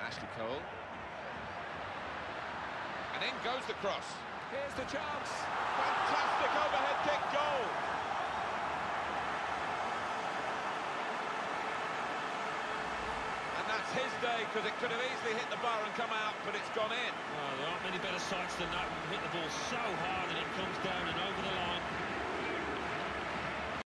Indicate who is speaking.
Speaker 1: Ashley Cole. And in goes the cross.
Speaker 2: Here's the chance.
Speaker 1: Fantastic overhead kick goal. And that's his day, because it could have easily hit the bar and come out, but it's gone in.
Speaker 3: Well, there aren't many better sights than that. Hit the ball so hard and it comes down and over the line.